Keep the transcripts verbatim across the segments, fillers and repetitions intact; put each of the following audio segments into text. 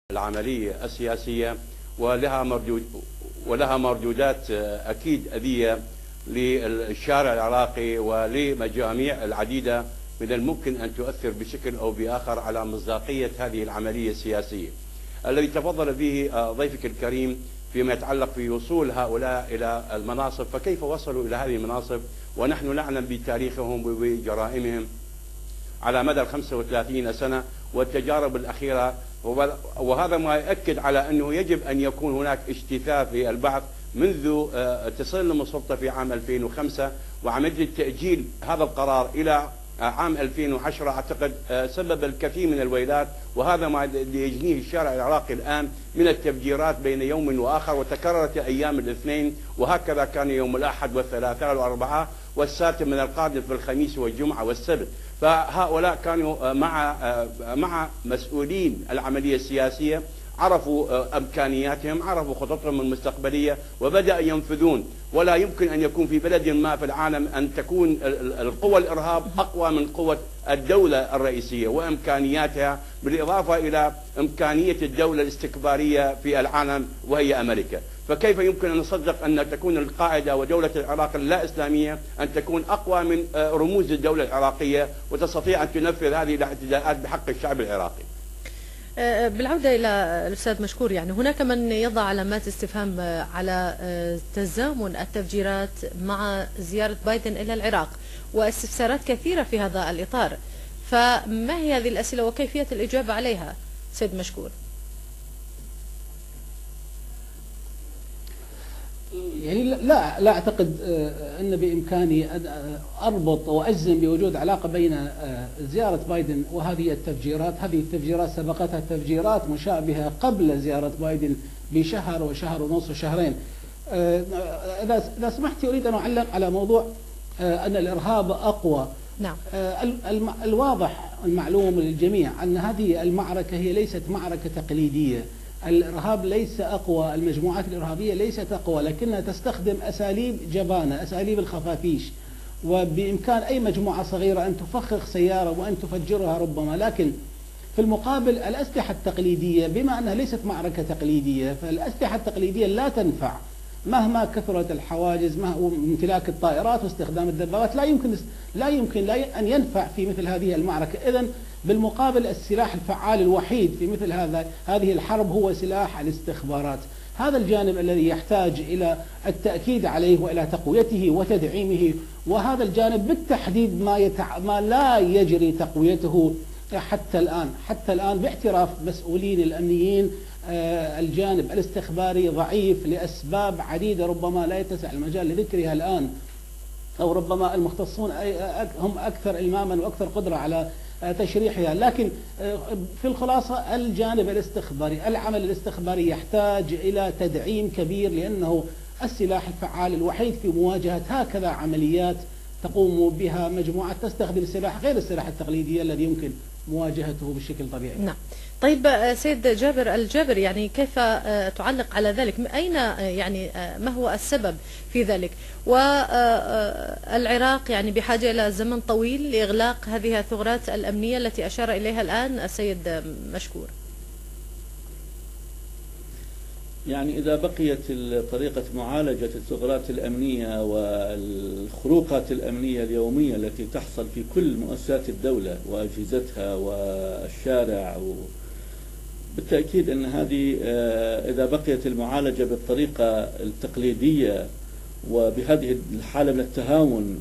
العملية السياسية ولها مردود ولها مردودات أكيد أذية للشارع العراقي ولمجاميع العديدة من الممكن أن تؤثر بشكل أو بآخر على مصداقية هذه العملية السياسية. الذي تفضل به ضيفك الكريم فيما يتعلق في وصول هؤلاء إلى المناصب، فكيف وصلوا إلى هذه المناصب ونحن نعلم بتاريخهم وبجرائمهم على مدى الخمسة وثلاثين سنة والتجارب الأخيرة، وهذا ما يؤكد على أنه يجب أن يكون هناك اجتثاث للبعض منذ تسلم السلطة في عام ألفين وخمسة، وعملية تأجيل هذا القرار إلى عام ألفين وعشرة أعتقد سبب الكثير من الويلات، وهذا ما يجنيه الشارع العراقي الآن من التفجيرات بين يوم وآخر، وتكررت أيام الاثنين، وهكذا كان يوم الأحد والثلاثاء والأربعاء والساتر من القادم في الخميس والجمعة والسبت. فهؤلاء كانوا مع مع مسؤولين العملية السياسية، عرفوا إمكانياتهم، عرفوا خططهم المستقبلية وبدأ ينفذون. ولا يمكن أن يكون في بلد ما في العالم أن تكون القوى الإرهاب أقوى من قوة الدولة الرئيسية وإمكانياتها، بالإضافة إلى إمكانية الدولة الاستكبارية في العالم وهي أمريكا. فكيف يمكن أن نصدق أن تكون القاعدة ودولة العراق اللا إسلامية أن تكون أقوى من رموز الدولة العراقية وتستطيع أن تنفذ هذه الاعتداءات بحق الشعب العراقي؟ بالعودة إلى الأستاذ مشكور، يعني هناك من يضع علامات استفهام على تزامن التفجيرات مع زيارة بايدن إلى العراق واستفسارات كثيرة في هذا الإطار، فما هي هذه الأسئلة وكيفية الإجابة عليها سيد مشكور؟ يعني لا لا اعتقد ان بامكاني ان اربط واجزم بوجود علاقه بين زياره بايدن وهذه التفجيرات. هذه التفجيرات سبقتها تفجيرات مشابهه قبل زياره بايدن بشهر وشهر ونصف وشهرين. اذا اذا سمحتي اريد ان اعلق على موضوع ان الارهاب اقوى. نعم. الواضح المعلوم للجميع ان هذه المعركه هي ليست معركه تقليديه. الإرهاب ليس أقوى، المجموعات الإرهابية ليست أقوى، لكنها تستخدم أساليب جبانة، أساليب الخفافيش، وبإمكان أي مجموعة صغيرة أن تفخخ سيارة وأن تفجرها ربما. لكن في المقابل الأسلحة التقليدية بما أنها ليست معركة تقليدية، فالأسلحة التقليدية لا تنفع مهما كثرت الحواجز، مهما امتلاك الطائرات واستخدام الدبابات لا يمكن لا يمكن لا أن ينفع في مثل هذه المعركة. إذن بالمقابل السلاح الفعال الوحيد في مثل هذا هذه الحرب هو سلاح الاستخبارات. هذا الجانب الذي يحتاج إلى التأكيد عليه وإلى تقويته وتدعيمه، وهذا الجانب بالتحديد ما يتع... ما لا يجري تقويته حتى الآن حتى الآن باعتراف مسؤولين الأمنيين. آه الجانب الاستخباري ضعيف لأسباب عديدة ربما لا يتسع المجال لذكرها الآن، أو ربما المختصون هم أكثر إلماما وأكثر قدرة على تشريحها. لكن في الخلاصة الجانب الاستخباري، العمل الاستخباري يحتاج إلى تدعيم كبير، لأنه السلاح الفعال الوحيد في مواجهة هكذا عمليات تقوم بها مجموعة تستخدم سلاح غير السلاح التقليدي الذي يمكن مواجهته بشكل طبيعي. نعم. طيب سيد جابر الجابر، يعني كيف تعلق على ذلك؟ أين يعني ما هو السبب في ذلك؟ والعراق يعني بحاجة إلى زمن طويل لإغلاق هذه الثغرات الأمنية التي أشار إليها الآن السيد مشكور. يعني إذا بقيت طريقة معالجة الثغرات الأمنية والخروقات الأمنية اليومية التي تحصل في كل مؤسسات الدولة وأجهزتها والشارع، بالتأكيد أن هذه إذا بقيت المعالجة بالطريقة التقليدية وبهذه الحالة من التهاون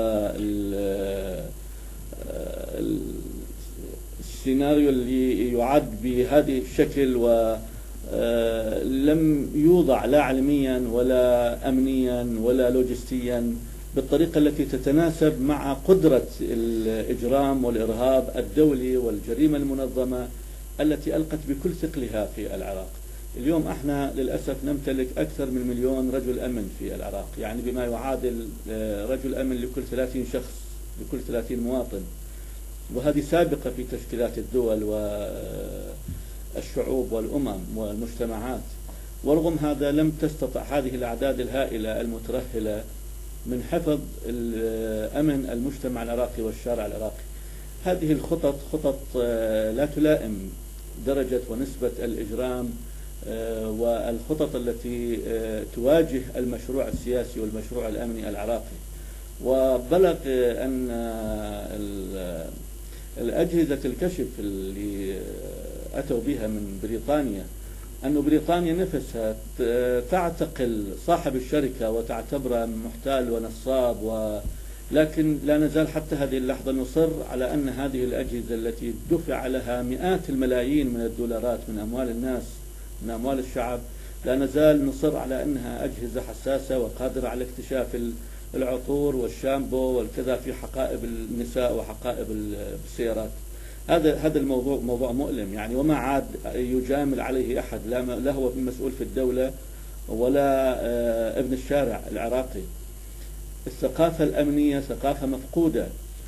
والسيناريو اللي يعد بهذه الشكل و لم يوضع لا علميا ولا أمنيا ولا لوجستيا بالطريقة التي تتناسب مع قدرة الإجرام والإرهاب الدولي والجريمة المنظمة التي ألقت بكل ثقلها في العراق. اليوم احنا للأسف نمتلك أكثر من مليون رجل أمن في العراق، يعني بما يعادل رجل أمن لكل ثلاثين شخص، لكل ثلاثين مواطن، وهذه سابقة في تشكيلات الدول والشعوب والأمم والمجتمعات. ورغم هذا لم تستطع هذه الأعداد الهائلة المترهلة من حفظ أمن المجتمع العراقي والشارع العراقي. هذه الخطط خطط لا تلائم درجة ونسبة الإجرام والخطط التي تواجه المشروع السياسي والمشروع الأمني العراقي. وبلغ أن الأجهزة الكشف اللي أتوا بها من بريطانيا أن بريطانيا نفسها تعتقل صاحب الشركة وتعتبره محتال ونصاب، ولكن لا نزال حتى هذه اللحظة نصر على أن هذه الأجهزة التي دفع لها مئات الملايين من الدولارات من أموال الناس من أموال الشعب، لا نزال نصر على أنها أجهزة حساسة وقادرة على اكتشاف العطور والشامبو والكذا في حقائب النساء وحقائب السيارات. هذا هذا الموضوع موضوع مؤلم يعني، وما عاد يجامل عليه أحد، لا هو مسؤول في الدولة ولا ابن الشارع العراقي. الثقافة الأمنية ثقافة مفقودة.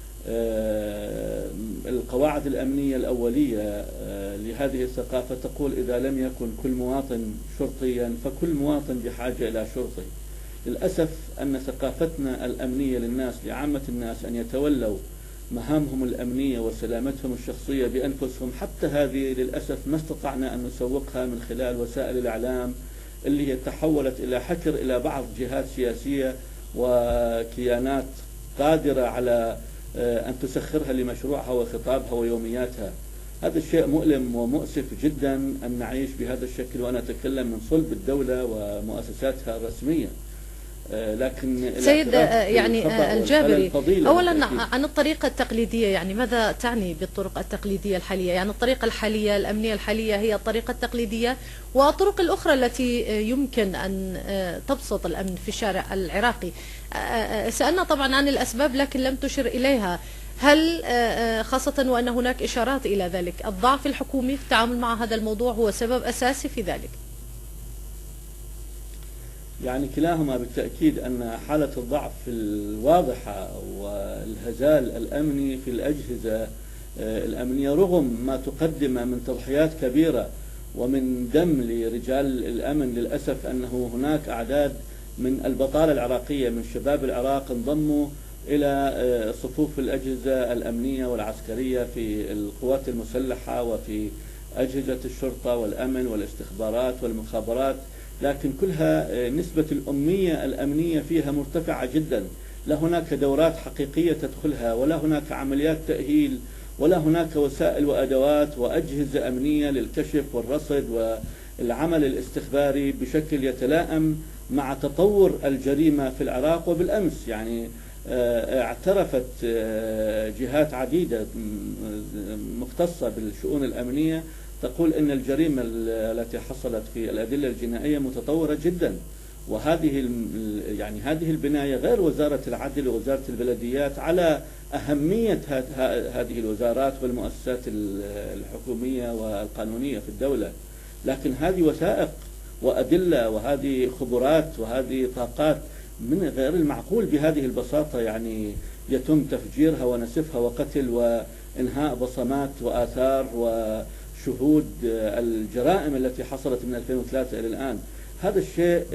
القواعد الأمنية الأولية لهذه الثقافة تقول إذا لم يكن كل مواطن شرطيا فكل مواطن بحاجة إلى شرطي. للأسف أن ثقافتنا الأمنية للناس لعامة الناس أن يتولوا مهامهم الأمنية وسلامتهم الشخصية بأنفسهم، حتى هذه للأسف ما استطعنا أن نسوقها من خلال وسائل الإعلام اللي هي تحولت إلى حكر إلى بعض جهات سياسية وكيانات قادرة على أن تسخرها لمشروعها وخطابها ويومياتها. هذا الشيء مؤلم ومؤسف جدا أن نعيش بهذا الشكل، وأنا أتكلم من صلب الدولة ومؤسساتها الرسمية. لكن سيد يعني الجابري، أولا عن الطريقة التقليدية، يعني ماذا تعني بالطرق التقليدية الحالية؟ يعني الطريقة الحالية الأمنية الحالية هي الطريقة التقليدية، والطرق الأخرى التي يمكن أن تبسط الأمن في الشارع العراقي. سألنا طبعا عن الأسباب لكن لم تشر إليها. هل خاصة وأن هناك إشارات إلى ذلك الضعف الحكومي في التعامل مع هذا الموضوع هو سبب أساسي في ذلك؟ يعني كلاهما بالتأكيد، أن حالة الضعف الواضحة والهزال الأمني في الأجهزة الأمنية رغم ما تقدم من تضحيات كبيرة ومن دم لرجال الأمن، للأسف أنه هناك أعداد من البطالة العراقية من شباب العراق انضموا إلى صفوف الأجهزة الأمنية والعسكرية في القوات المسلحة وفي أجهزة الشرطة والأمن والاستخبارات والمخابرات، لكن كلها نسبة الأمية الأمنية فيها مرتفعة جدا. لا هناك دورات حقيقية تدخلها، ولا هناك عمليات تأهيل، ولا هناك وسائل وأدوات وأجهزة أمنية للكشف والرصد والعمل الاستخباري بشكل يتلائم مع تطور الجريمة في العراق. وبالأمس يعني اعترفت جهات عديدة مختصة بالشؤون الأمنية تقول أن الجريمة التي حصلت في الأدلة الجنائية متطورة جدا، وهذه يعني هذه البناية غير وزارة العدل ووزارة البلديات على أهمية هذه الوزارات والمؤسسات الحكومية والقانونية في الدولة، لكن هذه وثائق وأدلة وهذه خبرات وهذه طاقات من غير المعقول بهذه البساطة يعني يتم تفجيرها ونسفها وقتل وإنهاء بصمات وآثار وشهود الجرائم التي حصلت من ألفين وثلاثة إلى الآن. هذا الشيء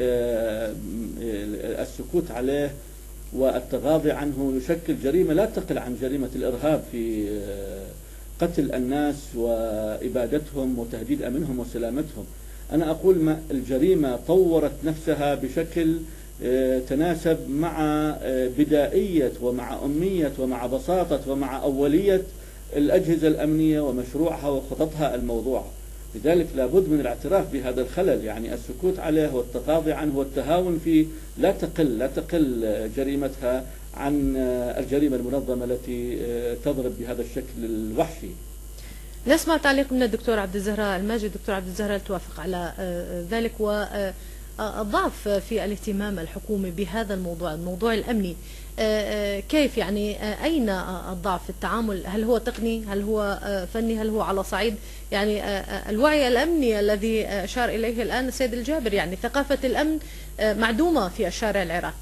السكوت عليه والتغاضي عنه يشكل جريمة لا تقل عن جريمة الإرهاب في قتل الناس وإبادتهم وتهديد أمنهم وسلامتهم. أنا أقول ما الجريمة طورت نفسها بشكل تناسب مع بدائية ومع أمية ومع بساطة ومع أولية الأجهزة الأمنية ومشروعها وخططها الموضوعة. لذلك لابد من الاعتراف بهذا الخلل، يعني السكوت عليه والتغاضي عنه والتهاون فيه لا تقل لا تقل جريمتها عن الجريمة المنظمة التي تضرب بهذا الشكل الوحشي. نسمع تعليق من الدكتور عبد الزهراء الماجد. دكتور عبد الزهراء، توافق على ذلك والضعف في الاهتمام الحكومي بهذا الموضوع الموضوع الأمني، كيف يعني أين الضعف في التعامل؟ هل هو تقني؟ هل هو فني؟ هل هو على صعيد يعني الوعي الأمني الذي أشار إليه الآن السيد الجابر؟ يعني ثقافة الأمن معدومة في الشارع العراقي.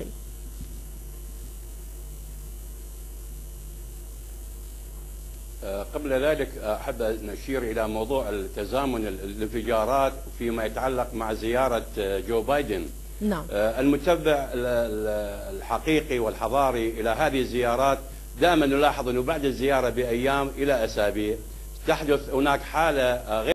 قبل ذلك أحب أن أشير إلى موضوع التزامن الانفجارات فيما يتعلق مع زيارة جو بايدن. نعم. المتبع الحقيقي والحضاري إلى هذه الزيارات دائما نلاحظ أنه بعد الزيارة بأيام إلى أسابيع تحدث هناك حالة غير